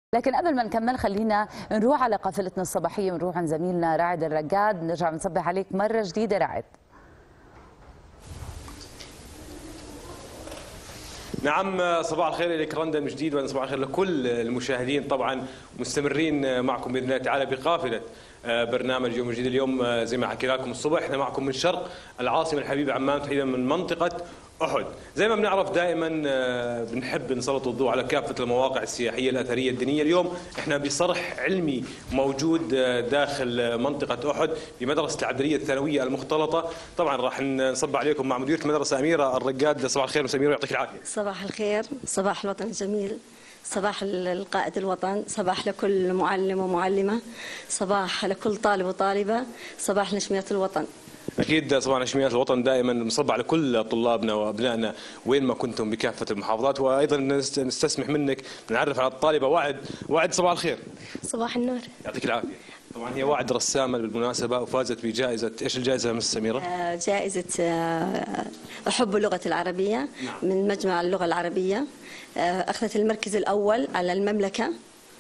لكن قبل ما نكمل خلينا نروح على قافلتنا الصباحية ونروح عند زميلنا رائد الرقاد. نرجع بنصبح عليك مرة جديدة رائد. نعم، صباح الخير لك رندا من جديد، وصباح الخير لكل المشاهدين. طبعا مستمرين معكم باذن الله تعالى بقافله برنامج يوم جديد. اليوم زي ما حكي لكم الصبح احنا معكم من شرق العاصمه الحبيبه عمان، تحديدا من منطقه أحد. زي ما بنعرف دائما بنحب نسلط الضوء على كافة المواقع السياحية الأثرية الدينية. اليوم احنا بصرح علمي موجود داخل منطقة أحد بمدرسة العبدلية الثانوية المختلطة. طبعا راح نصب عليكم مع مديرة المدرسة أميرة الرقاد. صباح الخير مس أميرة، يعطيك العافية. صباح الخير، صباح الوطن الجميل، صباح القائد الوطن، صباح لكل معلم ومعلمة، صباح لكل طالب وطالبة، صباح نشميات الوطن. أكيد صباح نشميات الوطن دائما نصب على كل طلابنا وأبنائنا وين ما كنتم بكافة المحافظات. وأيضا نستسمح منك نعرف على الطالبة وعد. صباح الخير. صباح النور، يعطيك العافية. طبعا هي وعد رسامة بالمناسبة وفازت بجائزة، ايش الجائزة مس سميرة؟ جائزة أحب اللغة العربية من مجمع اللغة العربية. أخذت المركز الأول على المملكة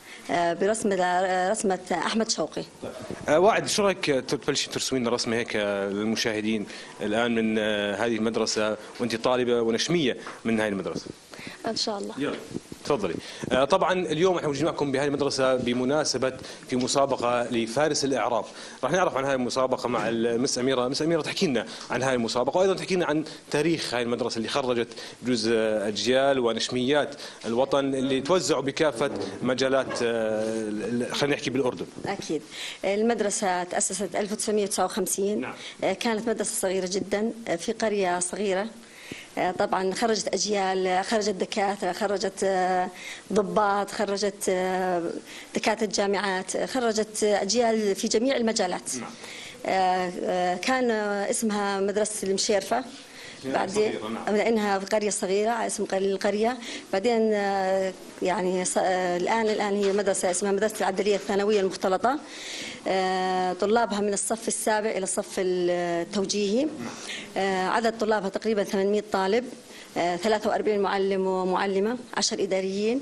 برسمة أحمد شوقي. وعد، شو رايك تبلشي ترسمين رسمة هيك للمشاهدين الآن من هذه المدرسة وأنت طالبة ونشمية من هذه المدرسة؟ إن شاء الله. يلا تفضلي. طبعا اليوم احنا موجودين معكم بهذه المدرسه بمناسبه في مسابقه لفارس الاعراب. راح نعرف عن هذه المسابقه مع المس اميره. مس اميره تحكي لنا عن هذه المسابقه وايضا تحكي لنا عن تاريخ هذه المدرسه اللي خرجت بجوز اجيال ونشميات الوطن اللي توزعوا بكافه مجالات، خلينا نحكي بالاردن. اكيد. المدرسه تاسست 1959. نعم. كانت مدرسه صغيره جدا في قريه صغيره. طبعا خرجت أجيال، خرجت دكاترة، خرجت ضباط، خرجت دكاترة جامعات، خرجت أجيال في جميع المجالات. كان اسمها مدرسة المشيرفة، بعدين لأنها في قرية صغيرة على اسم القرية. بعدين يعني الآن هي مدرسة اسمها مدرسة العبدلية الثانوية المختلطة. طلابها من الصف السابع إلى الصف التوجيهي. عدد طلابها تقريبا 800 طالب، 43 معلم ومعلمة، 10 إداريين.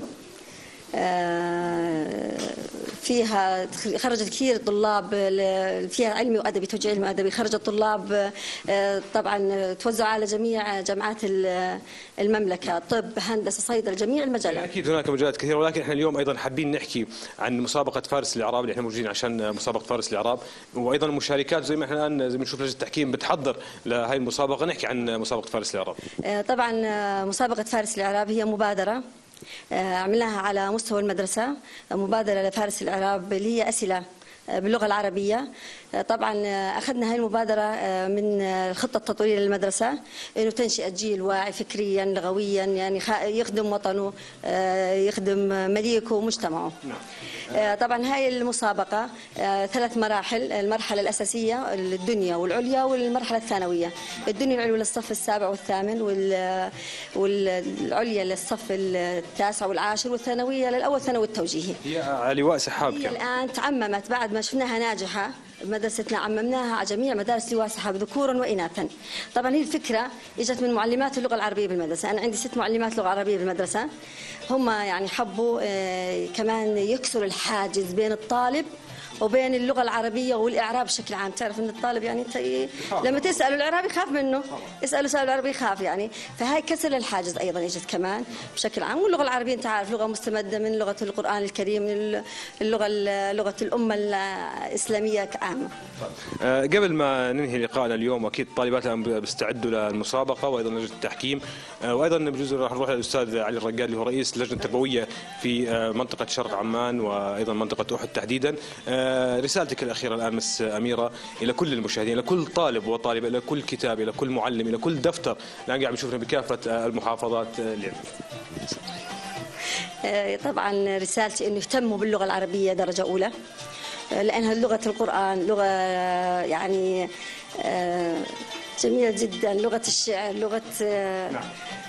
فيها خرجت كثير طلاب، فيها علمي وادبي، توجيه علمي وادبي. خرجت طلاب طبعا توزعوا على جميع جامعات المملكه، طب، هندسه، صيدله، جميع المجالات. اكيد هناك مجالات كثيره، ولكن احنا اليوم ايضا حابين نحكي عن مسابقه فارس الاعراب اللي احنا موجودين عشان مسابقه فارس الاعراب، وايضا المشاركات زي ما احنا الان زي ما نشوف لجنه التحكيم بتحضر لهي المسابقه. نحكي عن مسابقه فارس الاعراب. طبعا مسابقه فارس الاعراب هي مبادره عملناها على مستوى المدرسة، مبادرة لفارس الإعراب اللي هي أسئلة باللغة العربية. طبعا أخذنا هذه المبادرة من الخطة التطويرية للمدرسة، إنه تنشئة جيل واعي فكريا لغويا، يعني يخدم وطنه، يخدم مليكه ومجتمعه. طبعا هاي المسابقة 3 مراحل. المرحلة الأساسية الدنيا والعليا والمرحلة الثانوية. الدنيا والعليا للصف السابع والثامن، والعليا للصف التاسع والعاشر، والثانوية للأول ثانوي التوجيهي. هي على لواء سحاب. هي الآن تعممت بعد ما شفناها ناجحة مدرستنا، عممناها على جميع مدارس لواء سحاب ذكورا وإناثا. طبعا هي الفكرة اجت من معلمات اللغة العربية بالمدرسة. أنا عندي 6 معلمات لغة عربية بالمدرسة. هم يعني حبوا كمان يكسروا الحاجز بين الطالب وبين اللغة العربية والإعراب بشكل عام. تعرف إن الطالب يعني لما تسأله الإعراب يخاف منه، اسأله سؤال العربي يخاف يعني. فهاي كسر الحاجز أيضا اجت كمان بشكل عام. واللغة العربية أنت عارف لغة مستمدة من لغة القرآن الكريم، من لغة الأمة الإسلامية عامة. قبل ما ننهي لقائنا اليوم، أكيد الطالبات الآن بيستعدوا للمسابقة وأيضا لجنة التحكيم، وأيضا بجوز راح نروح للأستاذ علي الرقاد اللي هو رئيس اللجنة التربوية في منطقة شرق عمان وأيضا منطقة أحد تحديدا. رسالتك الأخيرة الآن مس أميرة إلى كل المشاهدين، إلى كل طالب وطالبة، إلى كل كتاب، إلى كل معلم، إلى كل دفتر الآن قاعد بنشوفنا بكافة المحافظات اليوم. طبعا رسالتي إنه يهتموا باللغة العربية درجة أولى، لأنها لغة القرآن، لغة يعني جميلة جدا، لغة الشعر، لغة نعم.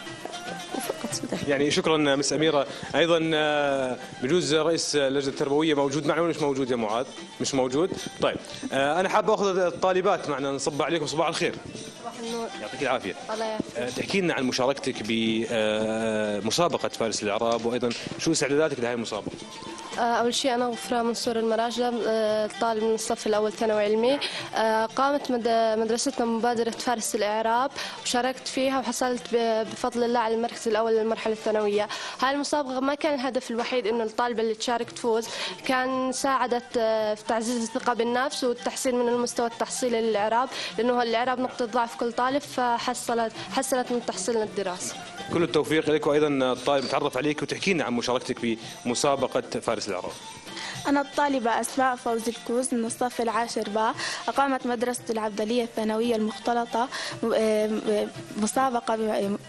يعني شكرا مس أميرة. أيضا بجوز رئيس اللجنة التربوية موجود معنا ولا مش موجود يا معاذ؟ مش موجود؟ طيب أنا حاب أخذ الطالبات معنا، نصب عليكم. صباح الخير. صباح النور. يعطيك العافيه. الله يعافيك. تحكي لنا عن مشاركتك بمسابقه فارس الاعراب، وايضا شو استعداداتك لهذه المسابقه؟ أول شيء أنا غفران منصور المراجلة، طالب من الصف الأول ثانوي علمي. قامت مدرستنا مبادرة فارس الإعراب وشاركت فيها وحصلت بفضل الله على المركز الأول للمرحلة الثانوية. هاي المسابقة ما كان الهدف الوحيد إنه الطالبة اللي تشارك تفوز، كان ساعدت في تعزيز الثقة بالنفس والتحسين من المستوى التحصيلي للإعراب، لأنه الإعراب نقطة ضعف كل طالب، فحسنت من تحصيلنا الدراسي. كل التوفيق لك، وايضا الطالب نتعرف عليك وتحكي لنا عن مشاركتك بمسابقه فارس الإعراب. أنا الطالبة أسماء فوزي الكوز من الصف العاشر باء. أقامت مدرسة العبدلية الثانوية المختلطة مسابقة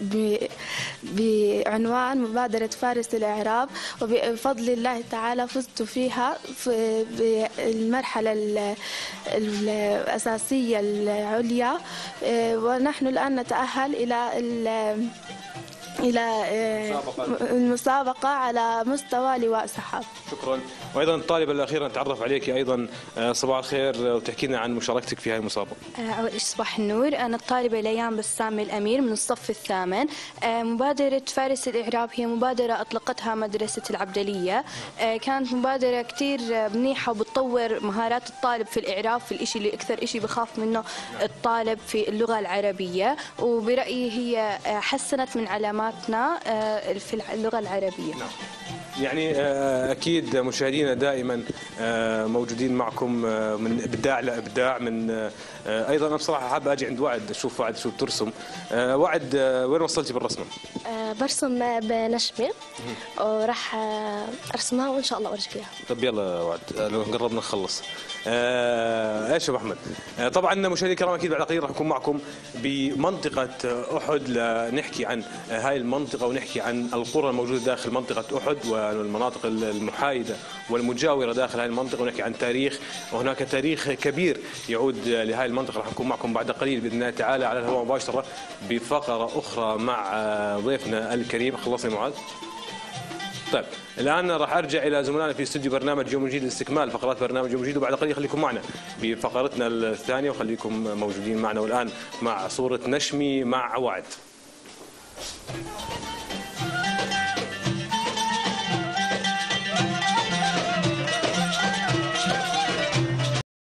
بعنوان مبادرة فارس الإعراب، وبفضل الله تعالى فزت فيها بالمرحلة الأساسية العليا، ونحن الآن نتأهل إلى المسابقة على مستوى لواء سحاب. شكرا. وايضا الطالبه الاخيره نتعرف عليك ايضا، صباح الخير، وتحكي لنا عن مشاركتك في هذه المسابقه. أول شيء صباح النور، أنا الطالبة ليان بسام الأمير من الصف الثامن. مبادرة فارس الإعراب هي مبادرة أطلقتها مدرسة العبدلية، كانت مبادرة كتير منيحة وبتطور مهارات الطالب في الإعراب، في الإشي اللي أكثر إشي بخاف منه الطالب في اللغة العربية، وبرأيي هي حسنت من علاماتنا في اللغة العربية. يعني اكيد مشاهدينا دائما موجودين معكم من ابداع لابداع. من ايضا انا بصراحه حابب اجي عند وعد اشوف وعد شو بترسم. وعد، وين وصلتي بالرسمه؟ برسم بنشمه وراح ارسمها وان شاء الله اورجيك اياها. طب يلا وعد، لو قربنا نخلص. ايش يا ابو احمد؟ طبعا مشاهدينا الكرام اكيد بعد قليل راح نكون معكم بمنطقه احد لنحكي عن هاي المنطقه ونحكي عن القرى الموجوده داخل منطقه احد والمناطق المحايده والمجاوره داخل هاي المنطقه، ونحكي عن تاريخ، وهناك تاريخ كبير يعود لهاي المنطقه. راح نكون معكم بعد قليل باذن الله تعالى على الهواء مباشره بفقره اخرى مع ضيفنا الكريم. خلصني معاذ. طيب الان راح ارجع الى زملائنا في استوديو برنامج يوم جديد لاستكمال فقرات برنامج يوم جديد، وبعد قليل خليكم معنا بفقرتنا الثانيه وخليكم موجودين معنا، والان مع صوره نشمي مع وعد.